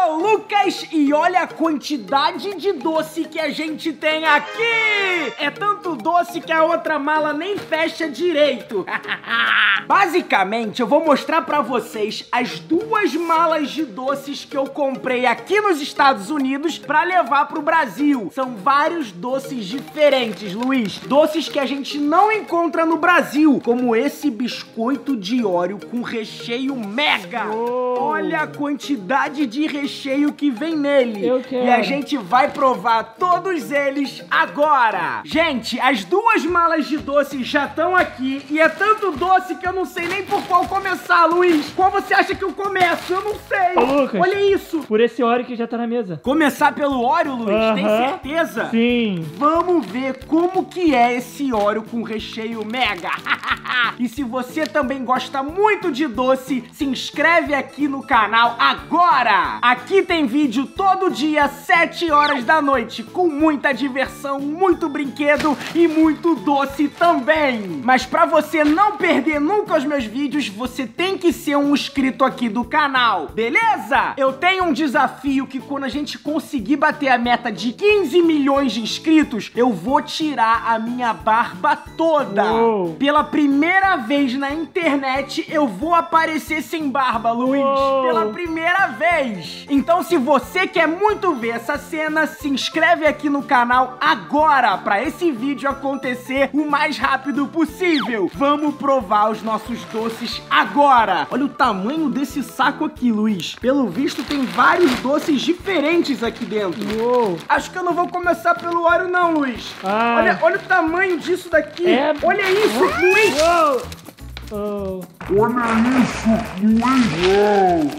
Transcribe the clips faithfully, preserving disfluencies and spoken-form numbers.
sou o Lucas e olha a quantidade de doce que a gente tem aqui! É tanto doce que a outra mala nem fecha direito. Basicamente, eu vou mostrar pra vocês as duas malas de doces que eu comprei aqui nos Estados Unidos pra levar pro Brasil. São vários doces diferentes, Luiz. Doces que a gente não encontra no Brasil, como esse biscoito de Oreo com recheio mega. Oh. Olha a quantidade de recheio que vem nele. Eu quero. E a gente vai provar todos eles agora. Gente, as duas malas de doce já estão aqui e é tanto doce que eu não sei nem por qual começar, Luiz. Qual você acha que eu começo? Eu não sei. Ô, Lucas, olha isso. Por esse Oreo que já tá na mesa. Começar pelo Oreo, Luiz? Uh-huh. Tem certeza? Sim. Vamos ver como que é esse Oreo com recheio mega. E se você também gosta muito de doce, se inscreve aqui no canal agora. Aqui tem vídeo todo dia, sete horas da noite, com muita diversão, muito brinquedo e muito doce também. Mas pra você não perder nunca os meus vídeos, você tem que ser um inscrito aqui do canal, beleza? Eu tenho um desafio que quando a gente conseguir bater a meta de quinze milhões de inscritos, eu vou tirar a minha barba toda. Uou. Pela primeira vez na internet, eu vou aparecer sem barba, Luiz. Uou. Pela primeira vez. Então, se você quer muito ver essa cena, se inscreve aqui no canal agora, pra esse vídeo acontecer o mais rápido possível. Vamos provar os nossos doces agora. Olha o tamanho desse saco aqui, Luiz. Pelo visto, tem vários doces diferentes aqui dentro. Uou. Acho que eu não vou começar pelo Oreo não, Luiz. Ah. Olha, olha o tamanho disso daqui. É... Olha isso, Uou. Luiz. Uou. Oh. Olha isso, Luiz!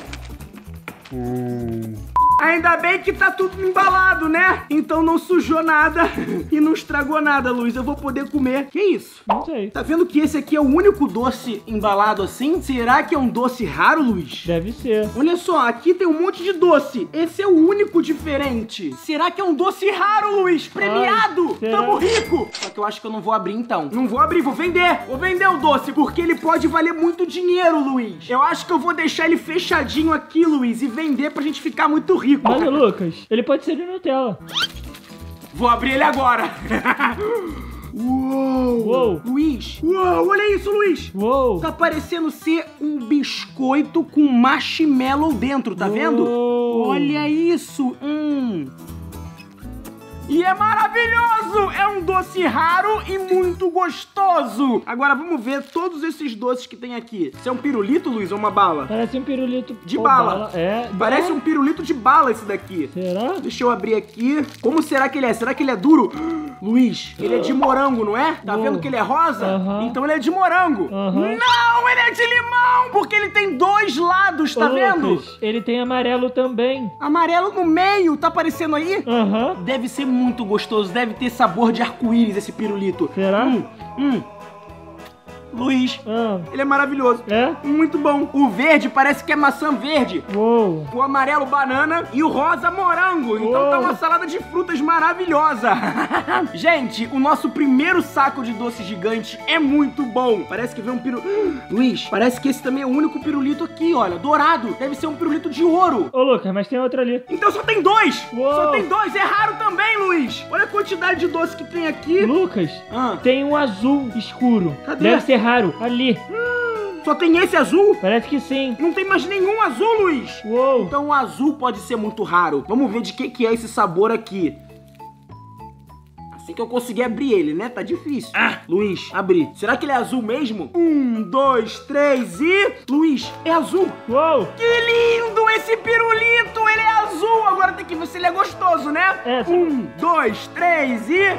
Oh. Ainda bem que tá tudo embalado, né? Então não sujou nada e não estragou nada, Luiz. Eu vou poder comer. Que isso? Não sei. Tá vendo que esse aqui é o único doce embalado assim? Será que é um doce raro, Luiz? Deve ser. Olha só, aqui tem um monte de doce. Esse é o único diferente. Será que é um doce raro, Luiz? Premiado! Ai, Tamo rico! Só que eu acho que eu não vou abrir então. Não vou abrir, vou vender. Vou vender o doce, porque ele pode valer muito dinheiro, Luiz. Eu acho que eu vou deixar ele fechadinho aqui, Luiz, e vender pra gente ficar muito rico. Olha, Lucas, ele pode ser de Nutella. Vou abrir ele agora. Uou! Uou! Luiz! Uou! Olha isso, Luiz! Uou! Tá parecendo ser um biscoito com marshmallow dentro, tá vendo? Uou. Olha isso! Hum! E é maravilhoso! É um doce raro e muito gostoso! Agora vamos ver todos esses doces que tem aqui. Isso é um pirulito, Luiz, ou uma bala? Parece um pirulito De ou bala. É. Parece é. um pirulito de bala esse daqui. Será? Deixa eu abrir aqui. Como será que ele é? Será que ele é duro? Luiz, ele é de morango, não é? Tá Uou. vendo que ele é rosa? Uhum. Então ele é de morango. Uhum. Não, ele é de limão! Porque ele tem dois lados, tá Ô, vendo? Lucas, ele tem amarelo também. Amarelo no meio, tá aparecendo aí? Aham. Deve ser muito gostoso, deve ter sabor de arco-íris esse pirulito. Será? Hum, hum. Luiz, Ah. ele é maravilhoso. É? Muito bom. O verde parece que é maçã verde. Uou. O amarelo banana e o rosa morango. Então Uou. tá uma salada de frutas maravilhosa. Gente, o nosso primeiro saco de doce gigante é muito bom. Parece que vem um piru... Luiz, parece que esse também é o único pirulito aqui, olha. Dourado. Deve ser um pirulito de ouro. Ô, Lucas, mas tem outro ali. Então só tem dois. Uou. Só tem dois. É raro também, Luiz. Olha a quantidade de doce que tem aqui. Lucas, Ah. tem um azul escuro. Cadê? Deve ser raro. Ali. Só tem esse azul? Parece que sim. Não tem mais nenhum azul, Luiz. Uou. Então o azul pode ser muito raro. Vamos ver de que, que é esse sabor aqui. Assim que eu conseguir abrir ele, né? Tá difícil. Ah, Luiz, abri. Será que ele é azul mesmo? Um, dois, três e... Luiz, é azul. Uou. Que lindo esse pirulito. Ele é azul. Agora tem que ver se ele é gostoso, né? É, sim. Um, dois, três e...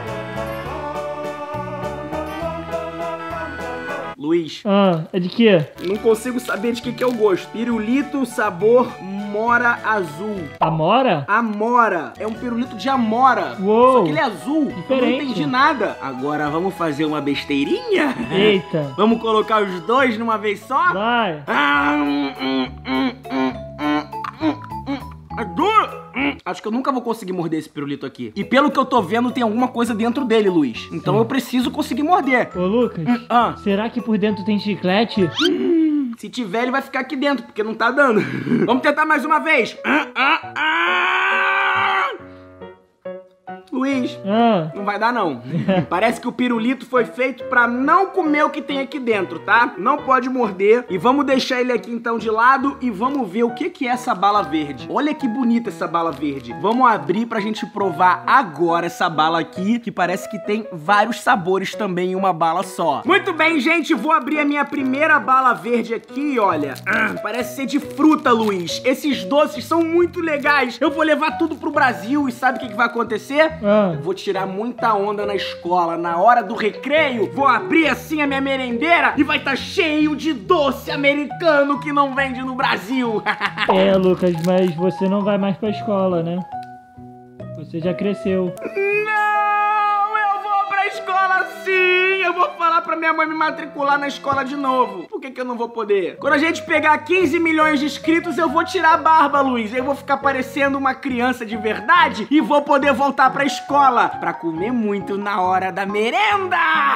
Luiz, Ah, é de quê? não consigo saber de que, que é o gosto. Pirulito, sabor, mora azul. Amora? Amora. É um pirulito de amora. Uou. Só que ele é azul. Eu não Diferente. entendi nada. Agora vamos fazer uma besteirinha? Eita. Vamos colocar os dois numa vez só? Vai. Ah, hum, hum, hum, hum, hum, hum, hum. É duro. Hum. Acho que eu nunca vou conseguir morder esse pirulito aqui. E pelo que eu tô vendo, tem alguma coisa dentro dele, Luiz. Então Sim. eu preciso conseguir morder. Ô, Lucas, Ah. será que por dentro tem chiclete? Se tiver, ele vai ficar aqui dentro, porque não tá dando. Vamos tentar mais uma vez. Ah, ah, ah. Luiz, Ah. não vai dar não. Parece que o pirulito foi feito pra não comer o que tem aqui dentro, tá? Não pode morder. E vamos deixar ele aqui então de lado e vamos ver o que que é essa bala verde. Olha que bonita essa bala verde. Vamos abrir pra gente provar agora essa bala aqui, que parece que tem vários sabores também em uma bala só. Muito bem, gente, vou abrir a minha primeira bala verde aqui, olha. Ah, parece ser de fruta, Luiz. Esses doces são muito legais. Eu vou levar tudo pro Brasil e sabe o que que vai acontecer? Ah. Vou tirar muita onda na escola. Na hora do recreio, vou abrir assim a minha merendeira e vai estar tá cheio de doce americano que não vende no Brasil. É, Lucas, mas você não vai mais pra escola, né? Você já cresceu. Não, eu vou pra escola sim. Eu vou falar pra minha mãe me matricular na escola de novo. Por que que eu não vou poder? Quando a gente pegar quinze milhões de inscritos, eu vou tirar a barba, Luiz. Eu vou ficar parecendo uma criança de verdade e vou poder voltar pra escola pra comer muito na hora da merenda.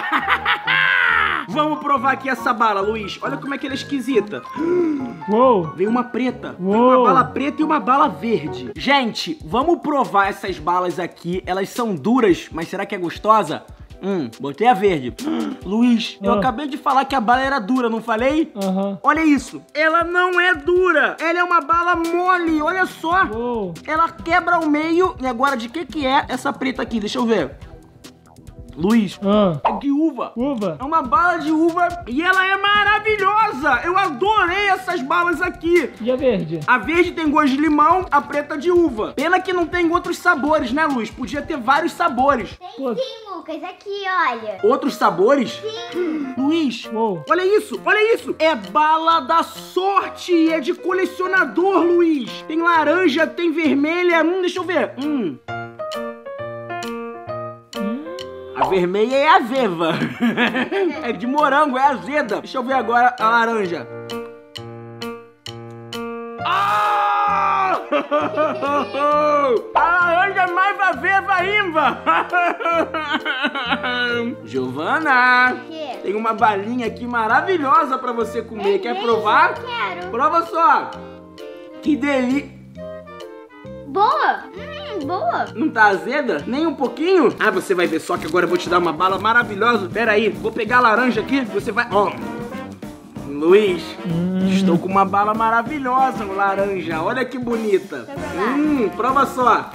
Vamos provar aqui essa bala, Luiz. Olha como é que ela é esquisita. Uou! Veio uma preta. Veio Uou. uma bala preta e uma bala verde. Gente, vamos provar essas balas aqui. Elas são duras, mas será que é gostosa? Hum, botei a verde. Luiz, eu Ah. acabei de falar que a bala era dura, não falei? Aham. Olha isso. Ela não é dura. Ela é uma bala mole. Olha só. Uou! Ela quebra ao meio. E agora, de que que é essa preta aqui? Deixa eu ver. Luiz, Ah. é de uva. Uva! É uma bala de uva e ela é maravilhosa. Eu adorei essas balas aqui. E a verde? A verde tem gosto de limão, a preta de uva. Pena que não tem outros sabores, né, Luiz? Podia ter vários sabores. Pô. Sim, Lucas, aqui, olha. Outros sabores? Sim. Luiz, Uou! olha isso, olha isso. É bala da sorte, é de colecionador, Luiz. Tem laranja, tem vermelha. Hum, deixa eu ver. Hum. A vermelha é azeva. É de morango, é azeda. Deixa eu ver agora a laranja. Ah! A laranja é mais azeva ainda. Giovana, quê? tem uma balinha aqui maravilhosa pra você comer. É Quer mesmo? provar? Eu quero. Prova só. Que delícia. Boa? Hum, boa. Não tá azeda? Nem um pouquinho? Ah, você vai ver só que agora eu vou te dar uma bala maravilhosa. Pera aí, vou pegar a laranja aqui, você vai... Ó, Luiz, Hum. estou com uma bala maravilhosa, laranja. Olha que bonita. Deixa eu provar. Hum, prova só.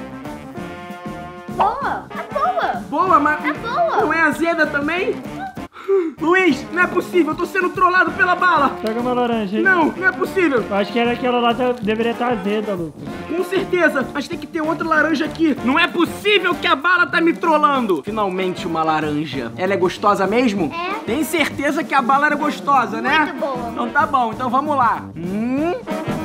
Boa. Tá boa. Boa, mas Tá boa. não é azeda também? Luiz, não é possível, eu tô sendo trollado pela bala. Pega uma laranja aí. Não, não é possível. Eu acho que era aquela lá, tá- deveria estar azeda, Lucas. Com certeza, mas tem que ter outra laranja aqui. Não é possível que a bala tá me trollando. Finalmente uma laranja. Ela é gostosa mesmo? É. Tem certeza que a bala era gostosa, né? Muito boa. Então tá bom, então vamos lá. Hum.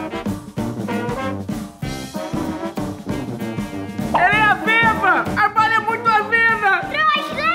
Ela é azeda! A bala é muito azeda! Gostei!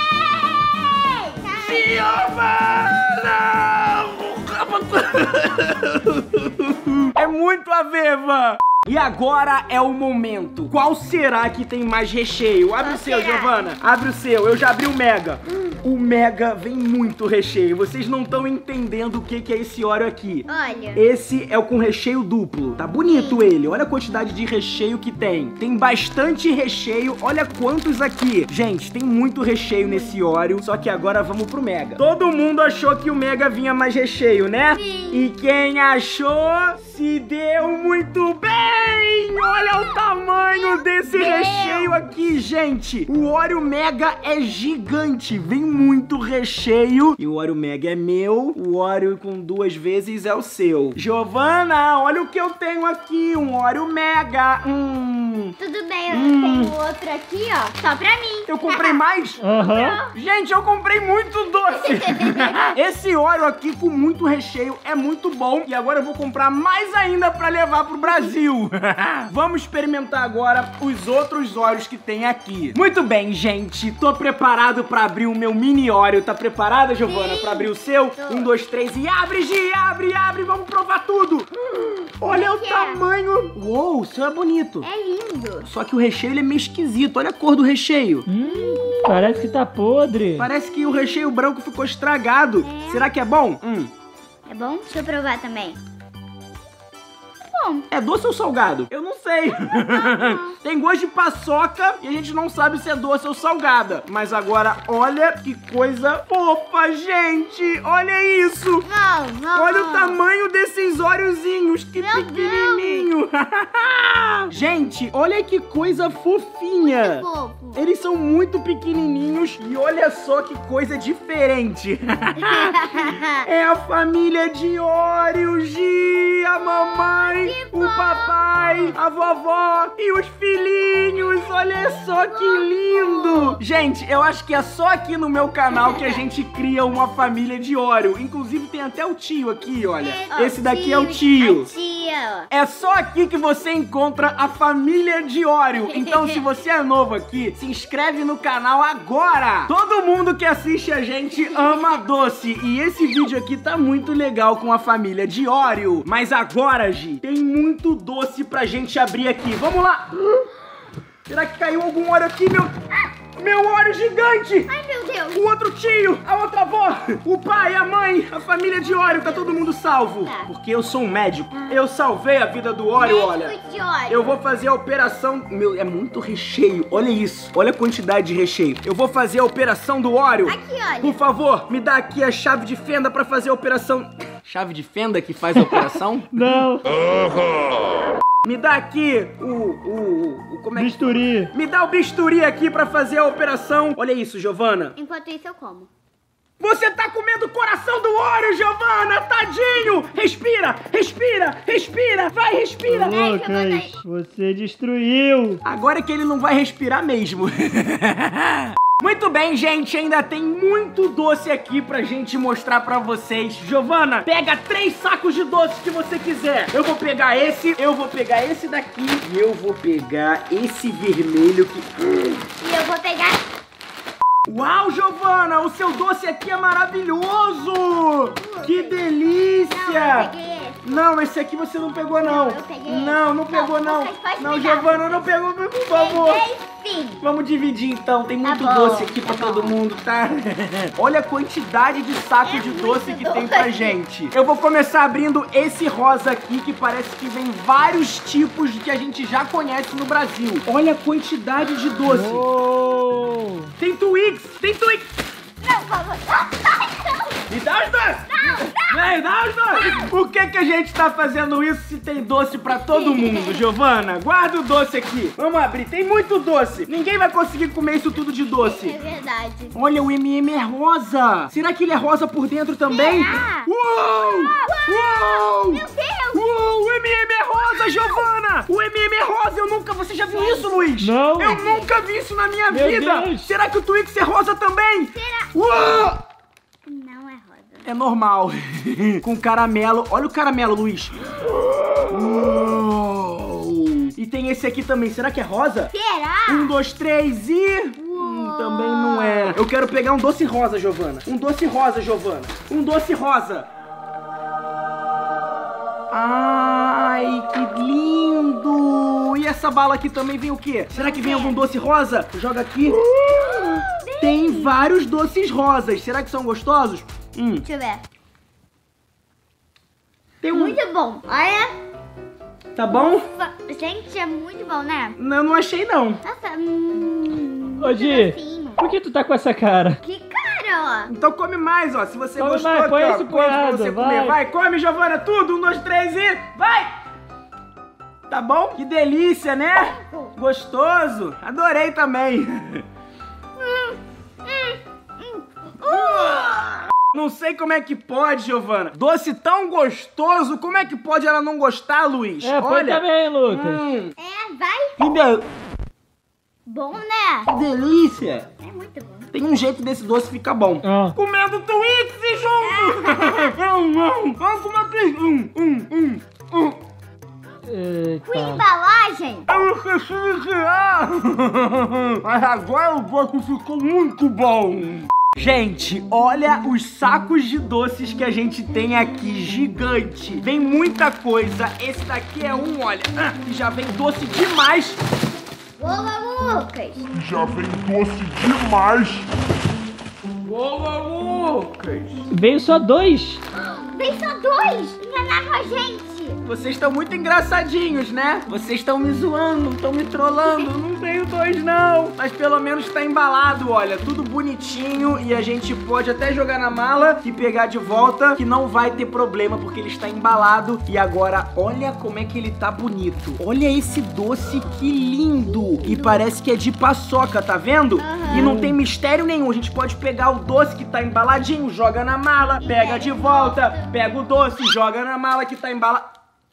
Giovana! É muito azeda! E agora é o momento. Qual será que tem mais recheio? Abre Qual o seu, será? Giovana. Abre o seu. Eu já abri o Mega. O Mega vem muito recheio. Vocês não estão entendendo o que que é esse Oreo aqui. Olha. Esse é o com recheio duplo. Tá bonito ele. Olha a quantidade de recheio que tem. Tem bastante recheio. Olha quantos aqui. Gente, tem muito recheio nesse Oreo. Só que agora vamos pro Mega. Todo mundo achou que o Mega vinha mais recheio, né? Sim. E quem achou se deu muito bem. Olha o tamanho desse Deus. recheio aqui, gente. O Oreo Mega é gigante. Vem muito recheio. E o Oreo Mega é meu. O Oreo com duas vezes é o seu. Giovana, olha o que eu tenho aqui. Um Oreo Mega. Hum. Tudo bem, eu Hum. tenho outro aqui, ó. Só pra mim. Eu comprei mais? Aham. Gente, eu comprei muito doce. Esse Oreo aqui com muito recheio é muito bom. E agora eu vou comprar mais ainda pra levar pro Brasil. Vamos experimentar agora os outros Oreos que tem aqui. Muito bem, gente. Tô preparado pra abrir o meu mini Oreo. Tá preparada, Giovana, Sim. pra abrir o seu? Tô. Um, dois, três e abre, Gi! Abre, abre. Vamos provar tudo. Olha o que é? tamanho. Uou, o seu é bonito. É lindo. Só que o recheio ele é meio esquisito. Olha a cor do recheio. Hum, parece que tá podre. Parece que o recheio branco ficou estragado. É. Será que é bom? Hum. É bom? Deixa eu provar também. Bom. É doce ou salgado? Eu não sei. Tem gosto de paçoca e a gente não sabe se é doce ou salgada. Mas agora, olha que coisa fofa, gente. Olha isso. Não, não. Olha o tamanho desses óreozinhos. Que Meu pequenininho. Gente, olha que coisa fofinha. Muito fofo. Eles são muito pequenininhos e olha só que coisa diferente. É a família de Oreos, Gi, a mamãe, o papai, a vovó e os filhinhos. Olha só que lindo. Gente, eu acho que é só aqui no meu canal que a gente cria uma família de Oreo. Inclusive tem até o tio aqui, olha. Esse daqui é o tio. A tia. É só aqui que você encontra a família de Oreo. Então, se você é novo aqui, se inscreve no canal agora. Todo mundo que assiste a gente ama doce. E esse vídeo aqui tá muito legal com a família de Oreo. Mas agora, Gi, tem muito doce pra gente abrir aqui. Vamos lá. Será que caiu algum Oreo aqui, meu... Meu Oreo gigante! Ai, meu Deus! O outro tio, a outra avó, o pai, a mãe, a família de Oreo, tá todo mundo salvo. Tá. Porque eu sou um médico. Eu salvei a vida do Oreo, olha. Médico de Oreo. Eu vou fazer a operação... Meu, é muito recheio. Olha isso. Olha a quantidade de recheio. Eu vou fazer a operação do Oreo. Aqui, olha. Por favor, me dá aqui a chave de fenda pra fazer a operação... Chave de fenda que faz a operação? Não. Me dá aqui o... o, o como é que... Bisturi. Me dá o bisturi aqui pra fazer a operação. Olha isso, Giovana. Enquanto isso, eu como. Você tá comendo o coração do Oreo, Giovana! Tadinho! Respira, respira, respira! Vai, respira! Lucas, você destruiu. Agora é que ele não vai respirar mesmo. Muito bem, gente, ainda tem muito doce aqui pra gente mostrar pra vocês. Giovana, pega três sacos de doce que você quiser. Eu vou pegar esse, eu vou pegar esse daqui e eu vou pegar esse vermelho que... E eu vou pegar... Uau, Giovana, o seu doce aqui é maravilhoso! Que delícia! Não, eu peguei esse. Não, esse aqui você não pegou, não. Não, eu peguei. Não, não pegou, Não, não. Lucas, pode Não, pegar. Giovana, não pegou, por favor. Peguei sim. Vamos dividir, então. Tem muito bom, doce aqui tá pra bom. todo mundo, tá? Olha a quantidade de saco É de muito doce que tem pra doce. gente. Eu vou começar abrindo esse rosa aqui, que parece que vem vários tipos que a gente já conhece no Brasil. Olha a quantidade de doce. Oh. Tem Twix, tem Twix. Não, por favor. Me dá os dois! Não, não! Me dá os dois! Por que que a gente tá fazendo isso se tem doce pra todo mundo, Giovana? Guarda o doce aqui. Vamos abrir. Tem muito doce. Ninguém vai conseguir comer isso tudo de doce. É verdade. Olha, o M e M é rosa. Será que ele é rosa por dentro também? Será? Uou! Uou! Meu Deus! Uou! O M e M é rosa, Giovana! O M e M é rosa. Eu nunca... Você já viu isso, Luiz? Não. Eu nunca vi isso na minha Meu vida. Deus. Será que o Twix é rosa também? Será? Uou! Não é rosa. É normal. Com caramelo. Olha o caramelo, Luiz. Uou. E tem esse aqui também. Será que é rosa? Será? Um, dois, três e... Hum, também não é. Eu quero pegar um doce rosa, Giovana. Um doce rosa, Giovana. Um doce rosa. Ai, que lindo. E essa bala aqui também vem o quê? Será que vem algum doce rosa? Joga aqui. Tem vários doces rosas. Será que são gostosos? Hum. Deixa eu ver. Tem um... Muito bom. Olha. Tá bom? Gente, é muito bom, né? Não, não achei, não. Nossa, hum... Ô, Gi, docinho. por que tu tá com essa cara? Que cara, ó. Então come mais, ó. Se você Come gostou, mais, aqui, põe ó, esse coisa pra punhado, você vai. comer. Vai, come, Giovana, tudo. Um, dois, três e... Vai! Tá bom? Que delícia, né? Gostoso. Adorei também. Não sei como é que pode, Giovana. Doce tão gostoso, como é que pode ela não gostar, Luiz? É, põe Olha. também, Lucas. Hum, É, vai. que, de- Bom, né? que delícia. É muito bom. Tem um jeito desse doce ficar bom. Ah. Comendo Twix junto! Vamos, vamos, vamos comer Twix! Um, um, um, um. Com Eita. embalagem. Eu esqueci de criar! Mas agora o doce ficou muito bom! Gente, olha os sacos de doces que a gente tem aqui, gigante. Vem muita coisa. Esse daqui é um, olha, ah, que já vem doce demais. Boa, Lucas. Já vem doce demais. Boa, Lucas! Veio só dois. Tem só dois. Enganaram a gente. Vocês estão muito engraçadinhos, né? Vocês estão me zoando, estão me trollando. Eu não tenho dois, não. Mas pelo menos tá embalado, olha. Tudo bonitinho. E a gente pode até jogar na mala e pegar de volta, que não vai ter problema, porque ele está embalado. E agora, olha como é que ele tá bonito. Olha esse doce, que lindo. E parece que é de paçoca, tá vendo? Uhum. E não tem mistério nenhum. A gente pode pegar o doce que tá embaladinho, joga na mala, pega de volta, pega o doce, joga na mala que tá embalado.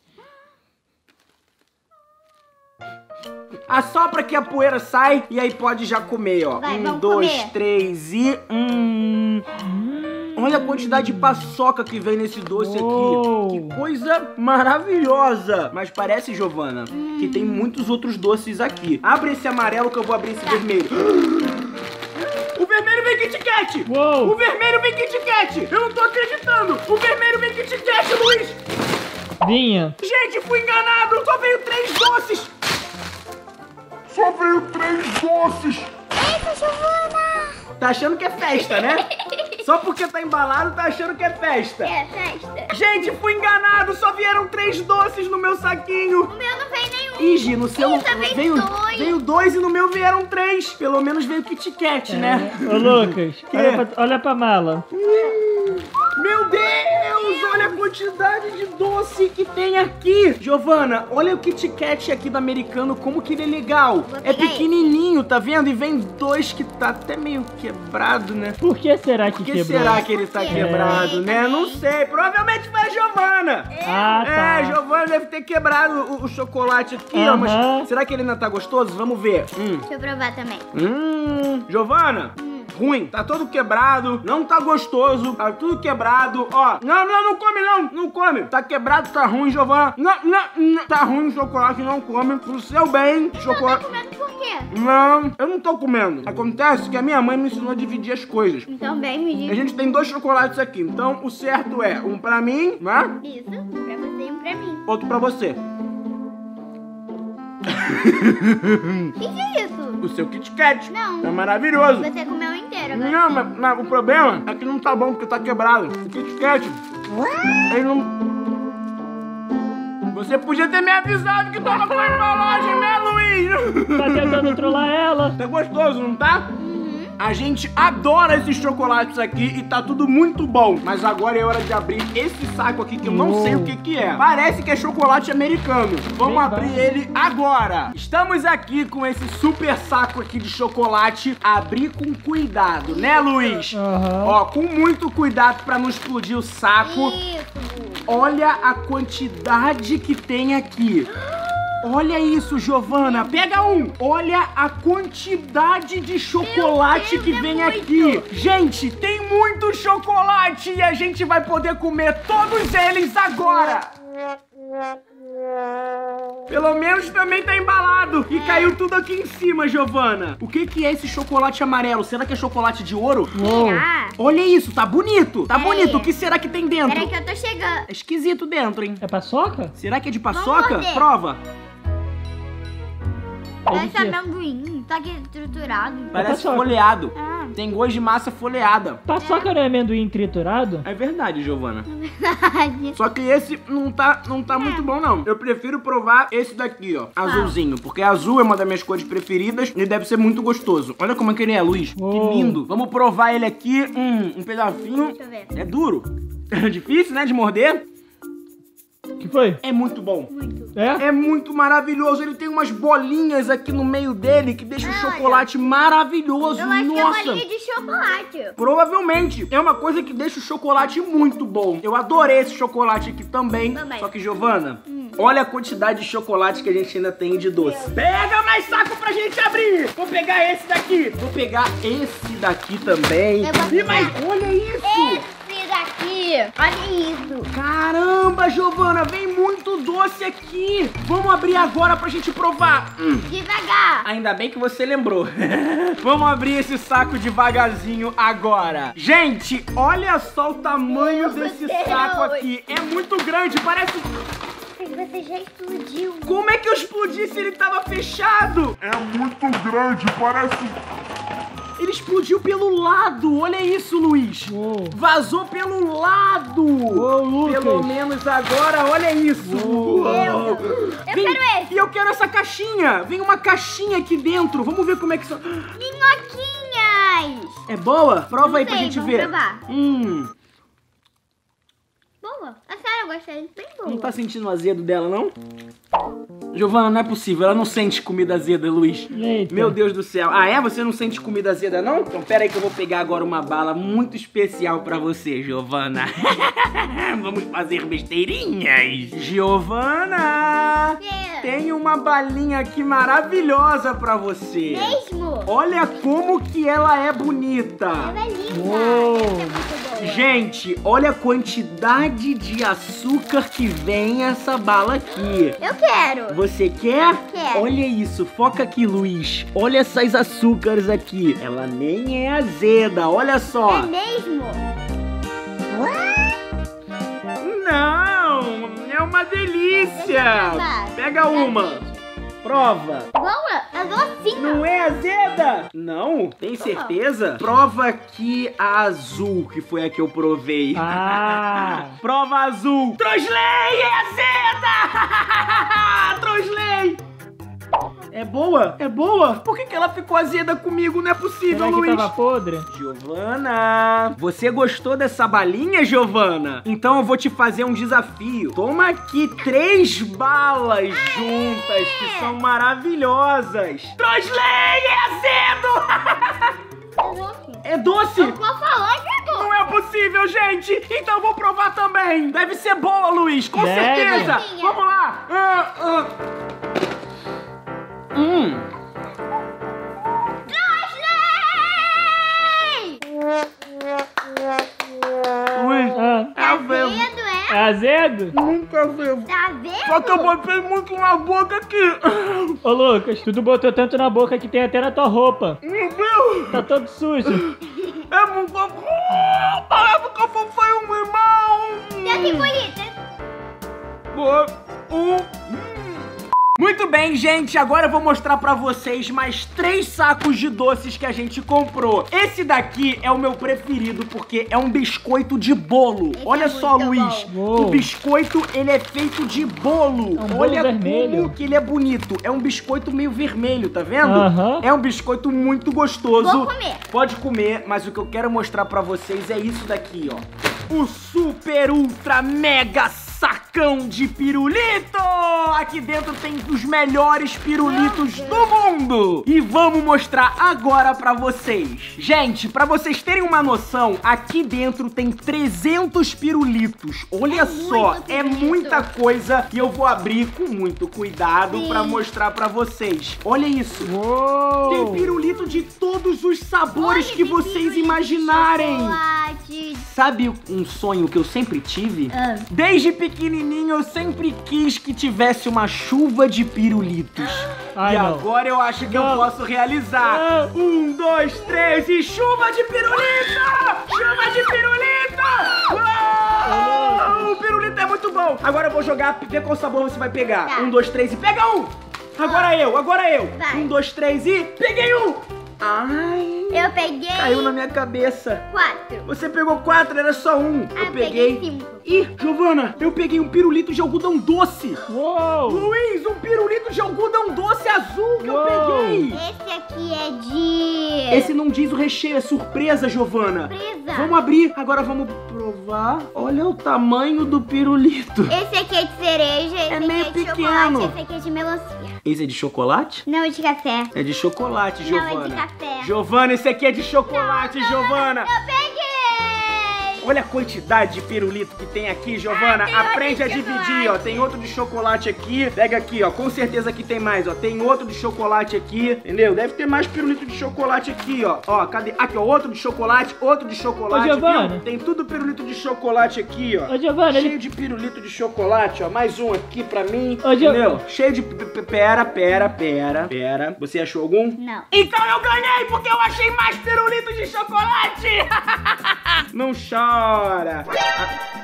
Assopra que a poeira sai e aí pode já comer, ó. Vai, um, dois, comer. três e... Hum... Olha a quantidade de paçoca que vem nesse doce Uou. aqui. Que coisa maravilhosa. Mas parece, Giovana, hum. que tem muitos outros doces aqui. Abre esse amarelo que eu vou abrir esse tá. vermelho. O vermelho vem Kit Kat! Uou. O vermelho vem Kit Kat! Eu não tô acreditando! O vermelho vem Kit Kat, Luiz! Vinha. Gente, fui enganado! Só veio três doces! Só veio três doces! Eita, Giovana! Tá achando que é festa, né? Só porque tá embalado, tá achando que é festa. É festa. Gente, fui enganado. Só vieram três doces no meu saquinho. O meu não veio nenhum. Igi, no seu Eita, veio, veio dois. veio dois e no meu vieram três. Pelo menos veio Kit Kat, É. né? Ô, Lucas, olha pra, olha pra mala. Meu Deus, olha a quantidade de doce que tem aqui. Giovana, olha o Kit Kat aqui do americano, como que ele é legal. Vou É pegar pequenininho, tá vendo? E vem dois que tá até meio quebrado, né? Por que será que Por que quebrou? será que ele tá quebrado, né? Não sei. Provavelmente foi a Giovana. Ah, tá. É, Giovana deve ter quebrado o, o chocolate aqui, ó. Mas Aham. será que ele ainda tá gostoso? Vamos ver. Hum. Deixa eu provar também. Hum. Giovana. Ruim, tá todo quebrado, não tá gostoso, tá tudo quebrado, ó. Não, não, não come não, não come. Tá quebrado, tá ruim, Giovana. Não, não, não. Tá ruim o chocolate, não come. Pro seu bem, chocolate. Não tá comendo por quê? Não, eu não tô comendo. Acontece que a minha mãe me ensinou a dividir as coisas. Então bem, me A diz. gente tem dois chocolates aqui, então o certo é um pra mim, né? Isso, pra você e um pra mim. Outro pra você. O que, que é isso? O seu Kit Kat. Não. É maravilhoso. Você comeu inteiro agora. Não, mas, mas o problema é que não tá bom porque tá quebrado. O Kit Kat, ele não... Você podia ter me avisado que tava com a embalagem, né, Luiz? Tá tentando trollar ela. Tá gostoso, não tá? A gente adora esses chocolates aqui e tá tudo muito bom. Mas agora é hora de abrir esse saco aqui que eu não Uou. sei o que que é. Parece que é chocolate americano. Vamos Bem abrir bom. ele agora. Estamos aqui com esse super saco aqui de chocolate. Abrir com cuidado, né, Luiz? Aham. Ó, com muito cuidado pra não explodir o saco. Isso. Olha a quantidade que tem aqui. Olha isso, Giovana. Pega um. Olha a quantidade de chocolate Meu Deus, que é vem muito. aqui. Gente, tem muito chocolate e a gente vai poder comer todos eles agora. Pelo menos também tá embalado. E caiu tudo aqui em cima, Giovana. O que que é esse chocolate amarelo? Será que é chocolate de ouro? Uou. Será? Olha isso, tá bonito. Tá É. bonito. O que será que tem dentro? Peraí que eu tô chegando. É esquisito dentro, hein? É paçoca? Será que é de paçoca? morder. Prova. Deve Parece ser. amendoim. Tá aqui triturado. Parece paçoca. folheado. Ah, Tem gosto de massa folheada. Paçoca não é amendoim triturado? É verdade, Giovana. verdade. Só que esse não tá, não tá muito bom, não. Eu prefiro provar esse daqui, ó. Azulzinho. Porque azul é uma das minhas cores preferidas e deve ser muito gostoso. Olha como é que ele é, Luiz. Uou. Que lindo. Vamos provar ele aqui. Hum, um pedacinho. Deixa eu ver. É duro. É difícil, né, de morder. O que foi? É muito bom. Muito. É? É muito maravilhoso. Ele tem umas bolinhas aqui no meio dele que deixa o Olha. chocolate maravilhoso. Eu acho Nossa. que é bolinha de chocolate. Provavelmente. É uma coisa que deixa o chocolate muito bom. Eu adorei esse chocolate aqui também. Também. Só que, Giovana, olha a quantidade de chocolate que a gente ainda tem de doce. Pega mais saco pra gente abrir. Vou pegar esse daqui. Vou pegar esse daqui também. Eu vou E mais, pegar. olha isso. Esse daqui. Olha isso. Caramba, Giovana, vem muito doce aqui. Vamos abrir agora pra gente provar. Hum. Devagar. Ainda bem que você lembrou. Vamos abrir esse saco devagarzinho agora. Gente, olha só o tamanho Meu desse Deus. saco aqui. É muito grande, parece... Você já explodiu. Como é que eu explodi se ele tava fechado? É muito grande, parece... Ele explodiu pelo lado. Olha isso, Luiz. Uou. Vazou pelo lado. Uou, Lucas. Pelo menos agora, olha isso. Uou. Uou. Eu Vem, quero esse. E eu quero essa caixinha. Vem uma caixinha aqui dentro. Vamos ver como é que são. Minhoquinhas. É boa? Prova aí pra Sei, gente vamos ver. provar. Hum. Boa. A sério, eu gostei. Bem boa. Não tá sentindo o azedo dela, não? Giovana, não é possível. Ela não sente comida azeda, Luiz. Eita. Meu Deus do céu. Ah, é? Você não sente comida azeda, não? Então pera aí que eu vou pegar agora uma bala muito especial pra você, Giovana. Vamos fazer besteirinhas. Giovana! É. Tem uma balinha aqui maravilhosa pra você. Mesmo? Olha como que ela é bonita. Ela é linda. Uou. Essa é muito boa. Gente, olha a quantidade de açúcar que vem essa bala aqui. Eu quero. Você quer? Quero. Olha isso, foca aqui, Luiz. Olha essas açúcares aqui. Ela nem é azeda, olha só. É mesmo? Não, é uma delícia. provar. Pega uma. Prova. Boa, é docinho. Não é azeda? Não? Tem certeza? Prova aqui a azul, que foi a que eu provei. Ah. Prova azul. Trosley é azeda! Trosley! É boa? É boa? Por que que ela ficou azeda comigo? Não é possível, Será que Luiz. tava podre? Giovana, você gostou dessa balinha, Giovana? Então eu vou te fazer um desafio. Toma aqui três balas juntas, que são maravilhosas. Trosley é azedo! É doce. É doce? Eu vou falar que é doce. Não é possível, gente! Então eu vou provar também! Deve ser boa, Luiz! Com Deve. certeza! Sim. Vamos lá! Ah, ah. Hum! Luiz, Ah. Tá é vendo, azedo. é? É azedo? Nunca vivo. Tá vendo? Só que eu botei muito na boca aqui. Ô, Lucas, tu botou tanto na boca que tem até na tua roupa. Meu Deus! Tá todo sujo. É muito... Parece que eu fui um irmão! Tá que bonita. Boa. Um. Muito bem, gente, agora eu vou mostrar pra vocês mais três sacos de doces que a gente comprou. Esse daqui é o meu preferido porque é um biscoito de bolo. Esse Olha é só, muito Luiz, bom. o biscoito, ele é feito de bolo. É um bolo Olha vermelho. como que ele é bonito. É um biscoito meio vermelho, tá vendo? Aham. É um biscoito muito gostoso. Vou comer. Pode comer, mas o que eu quero mostrar pra vocês é isso daqui, ó. O super ultra mega sacão de pirulito! Aqui dentro tem os melhores pirulitos do mundo! E vamos mostrar agora pra vocês. Gente, pra vocês terem uma noção, aqui dentro tem trezentos pirulitos. Olha É só, muito é pirulito. muita coisa e eu vou abrir com muito cuidado Sim. pra mostrar pra vocês. Olha isso! Uou. Tem pirulito de todos os sabores Olha, que tem vocês pirulito de imaginarem. chocolate. Sabe um sonho que eu sempre tive? Ah. Desde pequenininho eu sempre quis que tivesse uma chuva de pirulitos. Ai, e não. agora eu acho que eu Não. posso realizar. Não. Um, dois, três e chuva de pirulito! Chuva de pirulito! Uau! O pirulito é muito bom. Agora eu vou jogar, ver qual sabor você vai pegar. Tá. Um, dois, três e pega um! Agora eu, agora eu. Vai. Um, dois, três e peguei um! Ai, Eu peguei caiu na minha cabeça. quatro. Você pegou quatro, era só um. Ah, eu eu peguei. peguei cinco. Ih, Giovana, eu peguei um pirulito de algodão doce. Uou. Luiz, um pirulito de algodão doce azul que eu Uou. peguei. Esse aqui é de... Esse não diz o recheio, é surpresa, Giovana. Surpresa. Vamos abrir, agora vamos provar. Olha o tamanho do pirulito. Esse aqui é de cereja, esse É aqui meio é de pequeno. chocolate, esse aqui é de melancia. Esse é de chocolate? Não, é de café. É de chocolate, Não, é Giovana. de café. Giovana, esse aqui é de chocolate, Giovana. Eu peguei! Olha a quantidade de pirulito que tem aqui, Giovana. Ah, tem outro Aprende a de dividir, chocolate. ó. Tem outro de chocolate aqui. Pega aqui, ó. Com certeza que tem mais, ó. Tem outro de chocolate aqui, entendeu? Deve ter mais pirulito de chocolate aqui, ó. Ó, cadê? Aqui, ó. Outro de chocolate, outro de chocolate. Ô, Giovana. viu? Tem tudo pirulito de chocolate aqui, ó. Ô, Giovana, Cheio ele... de pirulito de chocolate, ó. Mais um aqui pra mim. Ô, Gio- entendeu? Cheio de... p- p- Pera, pera, pera, pera. Você achou algum? Não. Então eu ganhei porque eu achei mais pirulito de chocolate! Não chora!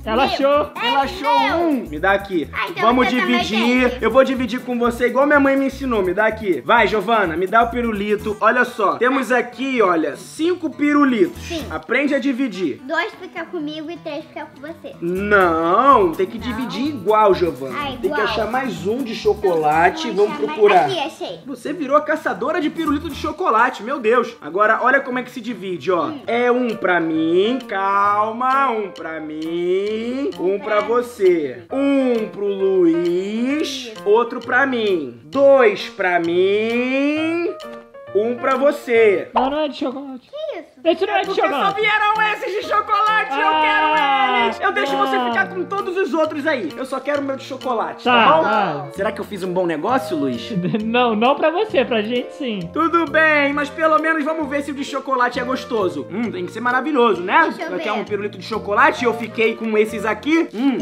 Ela achou. Ela achou um. Me dá aqui. Ah, então Vamos você também dividir. tem. Eu vou dividir com você igual minha mãe me ensinou. Me dá aqui. Vai, Giovana, me dá o pirulito. Olha só. Temos aqui, olha, cinco pirulitos. Sim. Aprende a dividir. Dois fica comigo e três fica com você. Não, tem que Não. dividir igual, Giovana. Ah, Tem que igual. achar mais um de chocolate. Então, Vamos vou achar procurar. mais- Aqui, achei. Você virou a caçadora de pirulito de chocolate, meu Deus. Agora, olha como é que se divide, ó. É um pra mim, calma. Um pra mim, um pra você. Um pro Luiz, outro pra mim. Dois pra mim, um pra você. Não, não é de chocolate. Que isso? Esse não é de Porque só chocolate. vieram esses de chocolate, eu Ah, quero eles. Eu deixo você não. ficar com todos os outros aí. Eu só quero o meu de chocolate, tá, Tá, bom? tá. Será que eu fiz um bom negócio, Luiz? Não, não pra você, pra gente sim. Tudo bem, mas pelo menos vamos ver se o de chocolate é gostoso. Hum, tem que ser maravilhoso, né? Deixa eu Eu ver. quero um pirulito de chocolate e eu fiquei com esses aqui. Hum,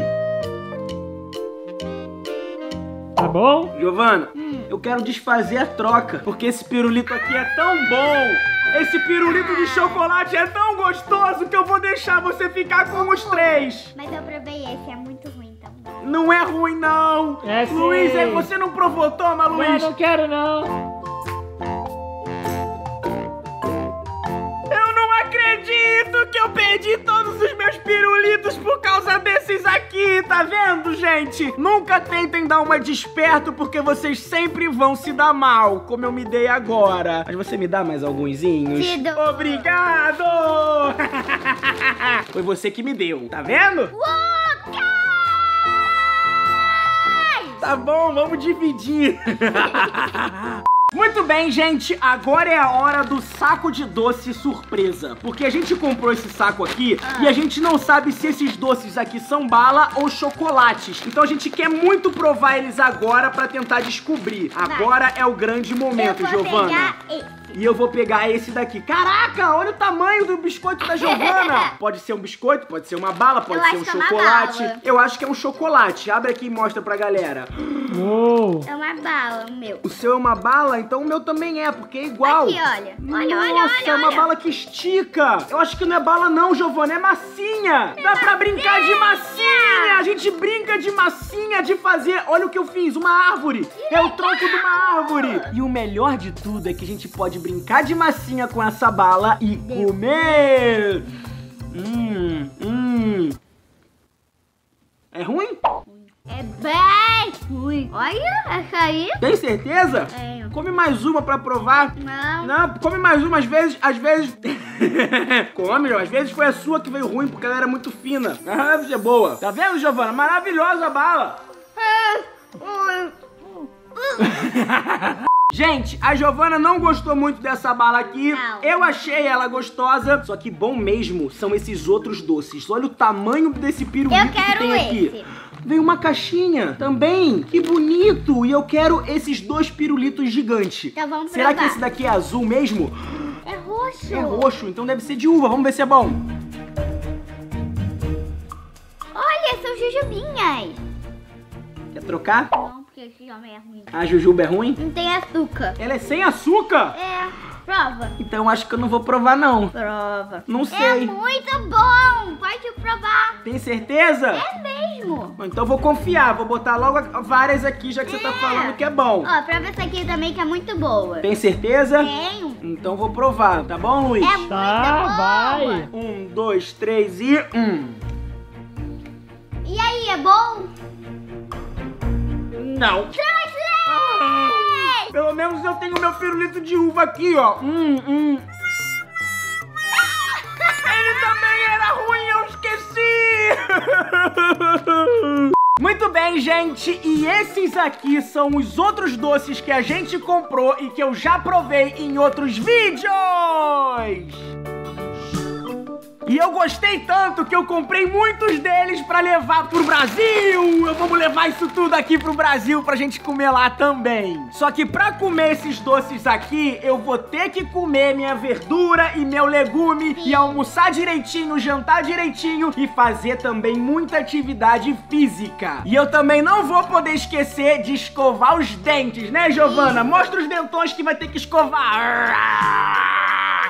Tá bom? Giovana, eu quero desfazer a troca, porque esse pirulito aqui é tão bom. Esse pirulito de chocolate é tão gostoso que eu vou deixar você ficar com os três. Mas eu provei esse, é muito ruim, então. Não é ruim, não. É sim. Luiz, é- você não provou? Toma, Não, Luiz. não quero não. Eu não acredito que eu perdi todos os meus pirulitos por causa desses aqui, tá vendo, gente? Nunca tentem dar uma de esperto, porque vocês sempre vão se dar mal, como eu me dei agora. Mas você me dá mais algunzinhos? Te dou. Obrigado! Foi você que me deu, tá vendo? Tá bom, vamos dividir. Muito bem, gente, agora é a hora do saco de doce surpresa. Porque a gente comprou esse saco aqui e a gente não sabe se esses doces aqui são bala ou chocolates. Então a gente quer muito provar eles agora pra tentar descobrir. Agora é o grande momento, eu vou Giovana. pegar esse. E eu vou pegar esse daqui. Caraca, olha o tamanho do biscoito da Giovana. Pode ser um biscoito, pode ser uma bala, pode Eu ser um acho que é uma chocolate. bala. Eu acho que é um chocolate. Abre aqui e mostra pra galera. Uou. É uma bala, o meu. O seu é uma bala, então o meu também é, porque é igual. Aqui, olha. Olha, olha, Nossa, olha, é uma olha. bala que estica. Eu acho que não é bala não, Giovana, é massinha. Dá pra brincar de massinha. A gente brinca de massinha, de fazer... Olha o que eu fiz, uma árvore. É o tronco de uma árvore. E o melhor de tudo é que a gente pode brincar de massinha com essa bala e comer. Hum, hum. É ruim? É bem ruim. Olha, essa aí. Tem certeza? É. Come mais uma pra provar. Não. Não, come mais uma, às vezes, às vezes... Come, às vezes foi a sua que veio ruim, porque ela era muito fina. Ah, deve ser boa. Tá vendo, Giovana? Maravilhosa a bala. Gente, a Giovana não gostou muito dessa bala aqui. Não. Eu achei ela gostosa. Só que bom mesmo são esses outros doces. Olha o tamanho desse pirulito Eu que quero tem aqui. esse. Veio uma caixinha também. Que bonito. E eu quero esses dois pirulitos gigantes. Então vamos Será que provar. esse daqui é azul mesmo? É roxo. É roxo, então deve ser de uva. Vamos ver se é bom. Olha, são jujubinhas. Quer trocar? Não, porque esse homem é ruim. A jujuba é ruim? Não tem açúcar. Ela é sem açúcar? É, prova. Então acho que eu não vou provar, não. Prova. Não É sei. muito bom. Pode provar. Tem certeza? É mesmo. Bom, então vou confiar. Vou botar logo várias aqui, já que você tá É. falando que é bom. Ó, prova essa aqui também que é muito boa. Tem certeza? Tenho. Então vou provar, tá bom, Luiz? É muito Tá, boa. vai. Um, dois, três e... Um. E aí, é bom? Não. Ah, pelo menos eu tenho meu pirulito de uva aqui, ó. Hum, hum. Ele também era ruim, eu esqueci. Muito bem, gente, e esses aqui são os outros doces que a gente comprou e que eu já provei em outros vídeos. E eu gostei tanto que eu comprei muitos deles pra levar pro Brasil. Eu vamos levar isso tudo aqui pro Brasil pra gente comer lá também. Só que pra comer esses doces aqui, eu vou ter que comer minha verdura e meu legume e almoçar direitinho, jantar direitinho e fazer também muita atividade física. E eu também não vou poder esquecer de escovar os dentes, né, Giovana? Mostra os dentões que vai ter que escovar.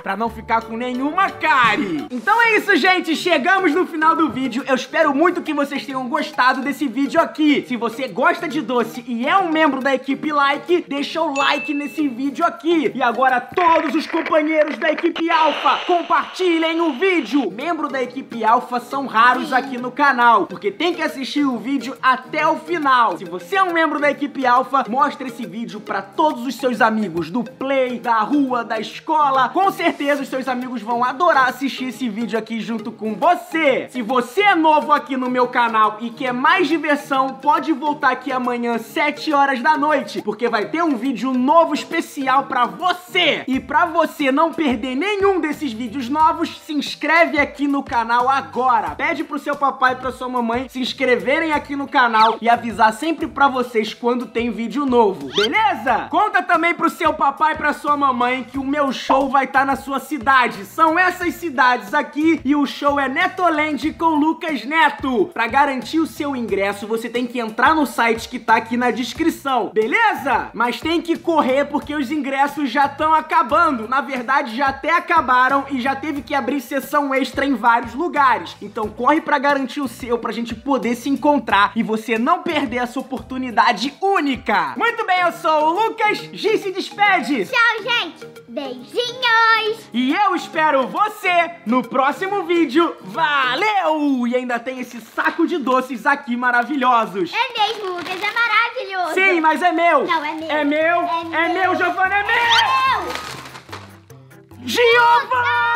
pra não ficar com nenhuma cárie. Então é isso, gente. Chegamos no final do vídeo. Eu espero muito que vocês tenham gostado desse vídeo aqui. Se você gosta de doce e é um membro da equipe Like, deixa o like nesse vídeo aqui. E agora todos os companheiros da equipe Alpha, compartilhem o vídeo. Membros da equipe Alpha são raros aqui no canal, porque tem que assistir o vídeo até o final. Se você é um membro da equipe Alpha, mostre esse vídeo pra todos os seus amigos do Play, da rua, da escola. Com certeza os seus amigos vão adorar assistir esse vídeo aqui junto com você. Se você é novo aqui no meu canal e quer mais diversão, pode voltar aqui amanhã, sete horas da noite, porque vai ter um vídeo novo especial pra você. E pra você não perder nenhum desses vídeos novos, se inscreve aqui no canal agora. Pede pro seu papai e pra sua mamãe se inscreverem aqui no canal e avisar sempre pra vocês quando tem vídeo novo, beleza? Conta também pro seu papai e pra sua mamãe que o meu show vai estar na sua cidade. São essas cidades aqui e o show é Netoland com Lucas Neto. Pra garantir o seu ingresso, você tem que entrar no site que tá aqui na descrição, beleza? Mas tem que correr porque os ingressos já estão acabando. Na verdade, já até acabaram e já teve que abrir sessão extra em vários lugares. Então corre pra garantir o seu, pra gente poder se encontrar e você não perder essa oportunidade única. Muito bem, eu sou o Lucas. Gi se despede. Tchau, gente. Beijinhos. E eu espero você no próximo vídeo. Valeu! E ainda tem esse saco de doces aqui maravilhosos. É mesmo, Lucas, é maravilhoso. Sim, mas é meu. Não, é meu. É meu, É é meu. meu, Giovana, é meu. Meu. Giovana!